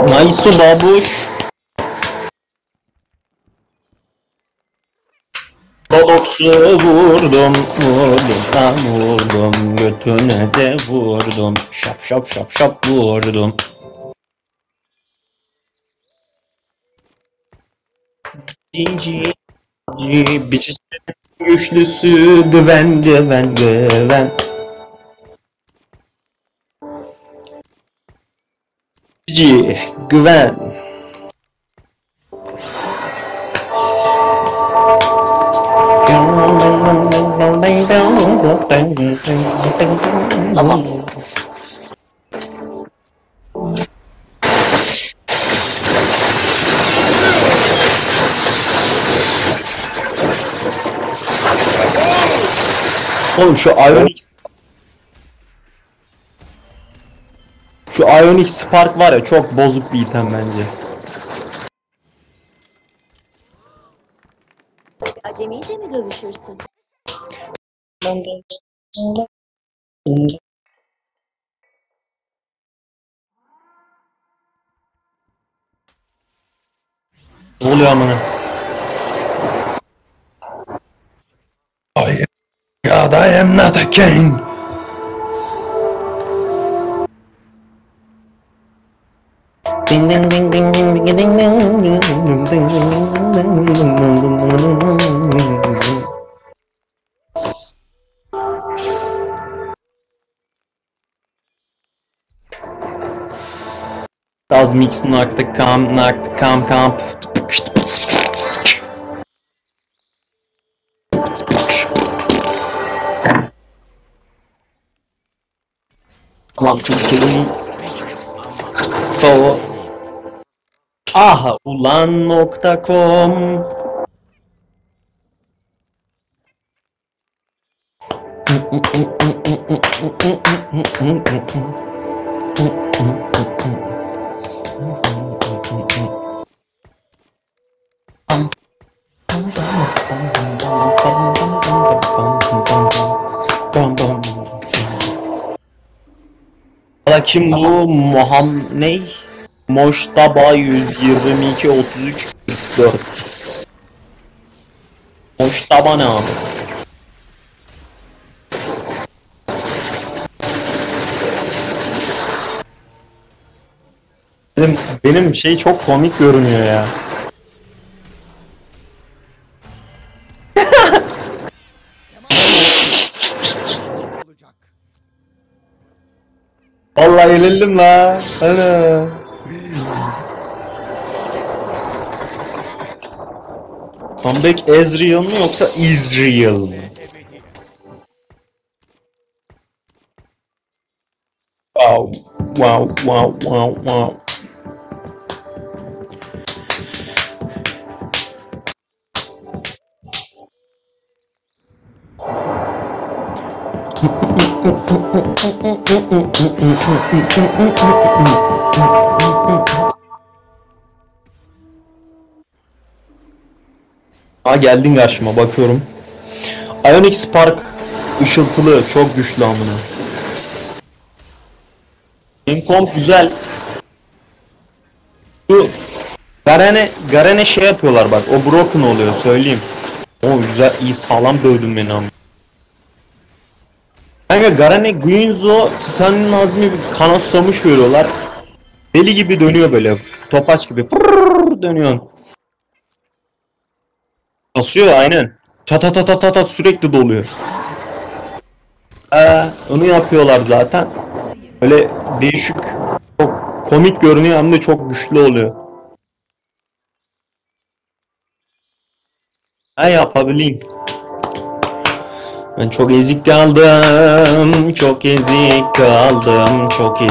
Nice babuş. Box'u vurdum, vurdum, götüne de vurdum, şap şap şap şap vurdum. Cici, biçici, güçlüsü, güven. Cici, güven. Oğlum şu Ionic Spark var ya, çok bozuk bir item bence. Acemice mi dövüşürsün? Ne oluyor amına? Oh God, I am not a king. Ding ding ding ding ding ding ding ding ding ding. Das Mix knocked the camp. Come to kill me. So. Aha ulan.com. Kim bu? Muhammed Moştaba 122 33 44. Moştaba ne abi? Benim şey çok komik görünüyor ya. Vallahi eğlendim la. Ana. Comeback Ezreal mı yoksa Israel mı? Wow. Aa, geldin karşıma, bakıyorum. Ionic Spark ışıltılı, çok güçlü amına. Comp güzel. Şu Garen şey yapıyorlar bak, o broken oluyor söyleyeyim. O güzel, iyi sağlam dövdün beni ama. Kanka Garen'e Guinzo, Titan'ın azmi bir kanatsamış veriyorlar. Deli gibi dönüyor böyle, topaç gibi dönüyorsun. Basıyor aynen. Tat sürekli doluyor. Onu yapıyorlar zaten. Böyle değişik, çok komik görünüyor hem de çok güçlü oluyor. Yapabileyim. Ben çok ezik kaldım, çok ezik kaldım.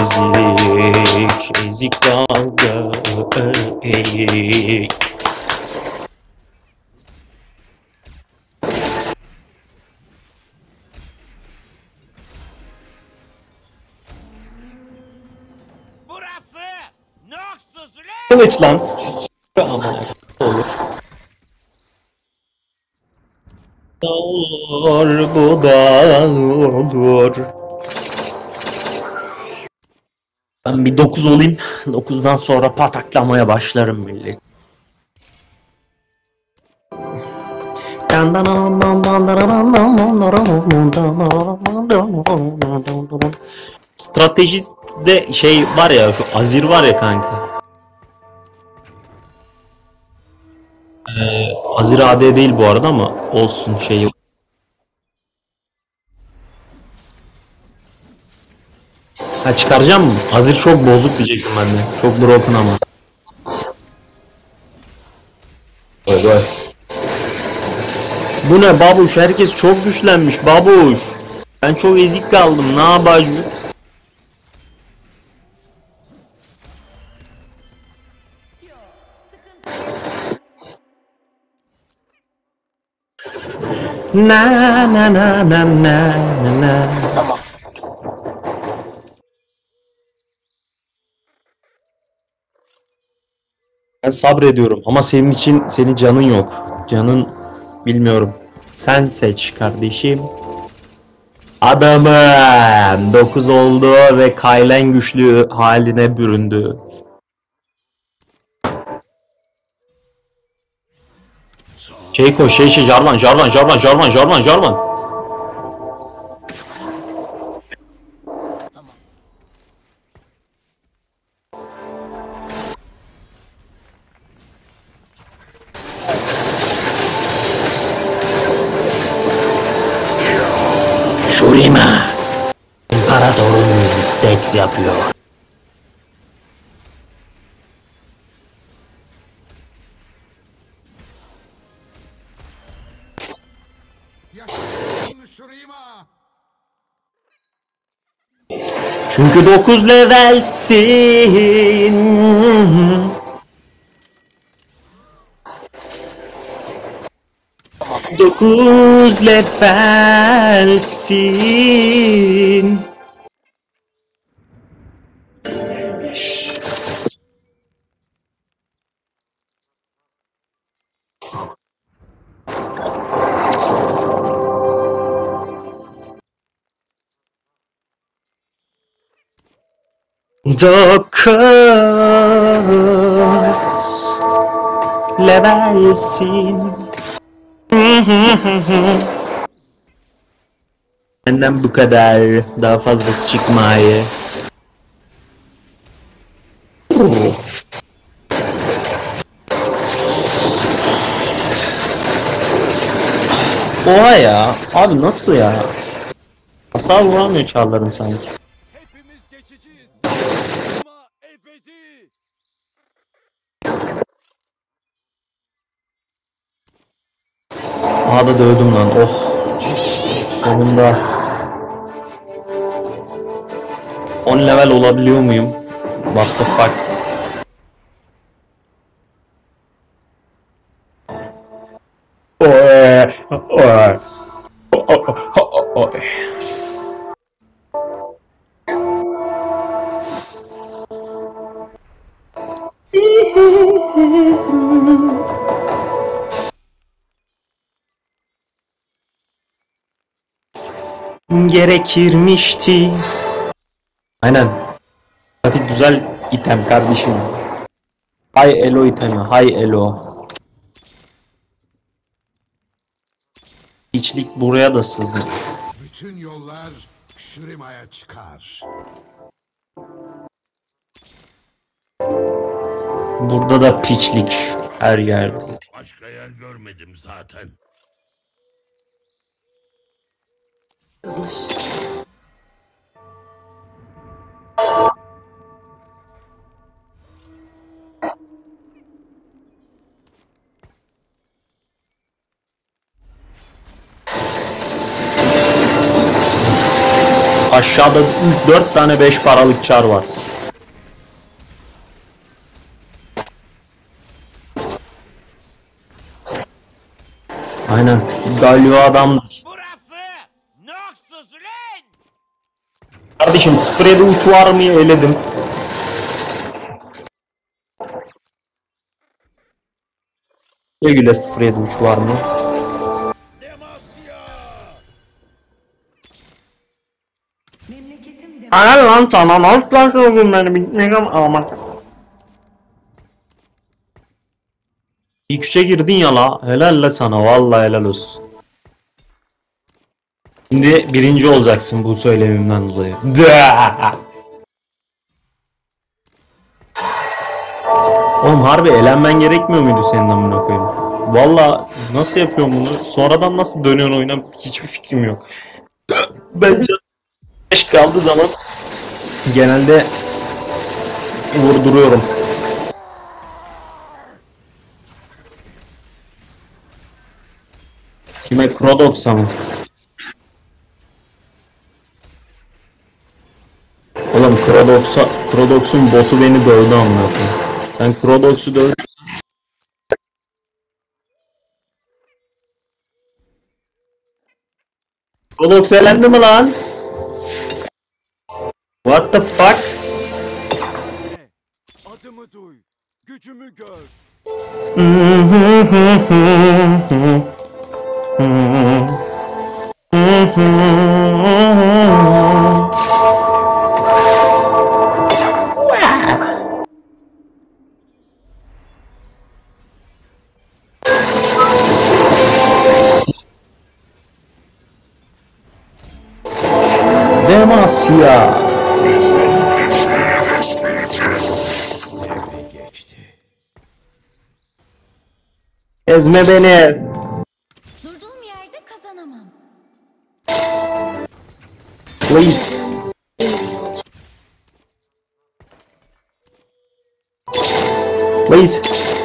Burası Noxus lan! Kılıç lan. Aman olur. Olur bu da olur. Ben bir 9 olayım. 9'dan sonra pataklamaya başlarım millet. Stratejide şey var ya, şu Azir var ya kanka. Azir AD değil bu arada ama olsun şeyi. Ha, çıkaracağım mı? Azir çok bozuk diyecektim ben de. Çok broken ama. Vay vay. Bu ne babuş? Herkes çok güçlenmiş babuş. Ben çok ezik kaldım. Ne yapacağım? Na na na na na na. Tamam. Ben sabrediyorum ama senin için, senin canın yok. Canın bilmiyorum. Sen seç kardeşim. Adamım 9 oldu ve Kaylen güçlü haline büründü. Jarvan. Shurima. İmparatorun seks yapıyor. Çünkü 9 levelsin. 9 levelsin. Dokuz levelsin. Benden bu kadar. Daha fazlası çıkmayı. Oha ya. Abi nasıl ya? Hasar vuramıyor çarların sanki. Hepimiz geçiciyiz. Ama ebedi. Aha da dövdüm lan. Oh. Sonunda 10 level olabiliyor muyum? What the fuck? Oy. Oy. Oy. Gerekirmişti. Aynen. Hadi güzel item kardeşim. Hay elo itemi, hay elo. İçlik buraya da sızdı. Bütün yollar Şurima'ya çıkar. Burada da piçlik her yerde. Başka yer görmedim zaten. Aşağıda 4 tane 5 paralık çar var. Aynen. Galiba adam. Burası Noxus lan. Kardeşim 07 uç var mı eledim. Güle güle 07 uç var mı? Helal lan sana, nasıl taşıyordun beni, bitmeyeceğim ama. İlk üçe girdin ya la, helal la sana, vallahi helal olsun. Şimdi birinci olacaksın bu söylemimden dolayı. Oğlum harbi elenmen gerekmiyor muydu senin amına koyayım? Valla nasıl yapıyorum bunu? Sonradan nasıl dönüyorsun oyuna hiçbir fikrim yok. Bence 5 kaldığı zaman genelde vurduruyorum. Kime? Krodox'a mı? Oğlum Krodox'un botu beni dövdü amına koyayım. Sen Krodox'u dövdün. Krodox elendi mi lan? What the fuck? Adımı duy. Gücümü gör. Demacia. Ezme beni. Durduğum yerde kazanamam. Please. Please.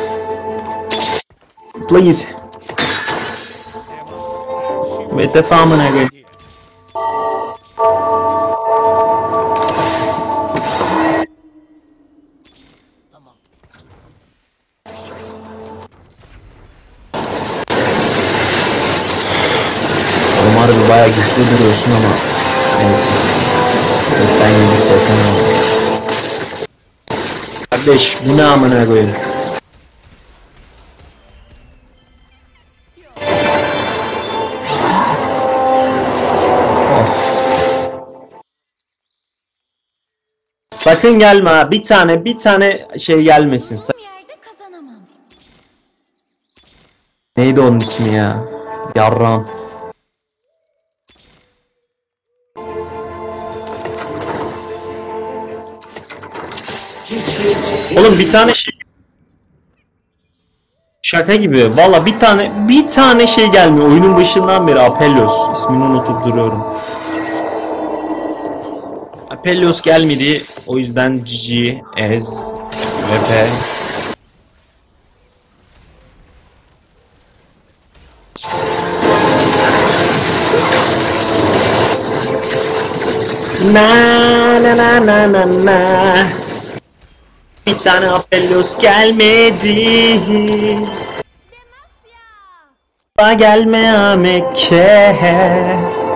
Please. Ve defamına gel. Harbi bayağı güçlü duruyorsun ama neyse. Ben yedik desene oldu. Kardeş bu ne amına koyayım. Sakın gelme ha. Bir tane şey gelmesin. Bir yerde kazanamam. Neydi onun ismi ya? Yarram. Oğlum bir tane şey şaka gibi. Valla bir tane şey gelmiyor. Oyunun başından beri Apellos. İsmini unutup duruyorum. Apellos gelmedi. O yüzden GG Ez VP. Na. Bir tane Apellos gelmedi. Gelme Mekke.